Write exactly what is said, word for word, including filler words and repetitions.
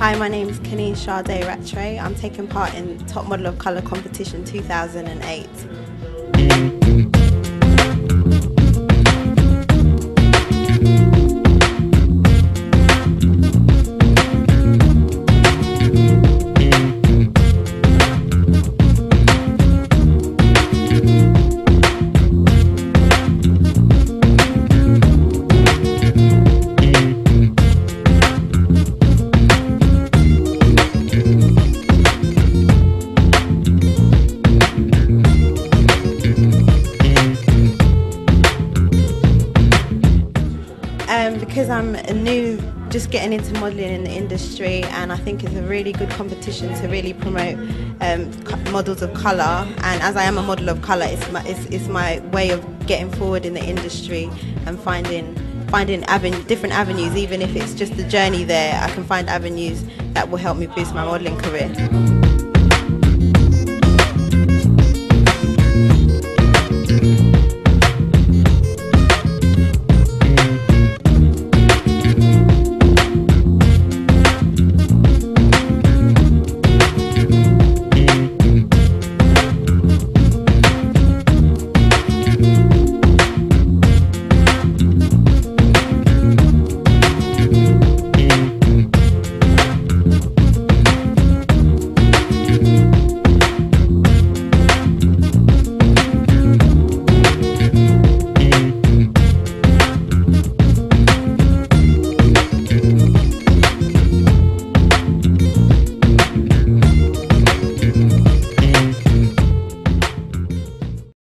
Hi, my name is Caneen Rattray. I'm taking part in Top Model of Colour competition two thousand eight. Um, because I'm new, just getting into modelling in the industry, and I think it's a really good competition to really promote um, models of colour. And as I am a model of colour, it's my, it's, it's my way of getting forward in the industry and finding finding aven different avenues. Even if it's just the journey there, I can find avenues that will help me boost my modelling career.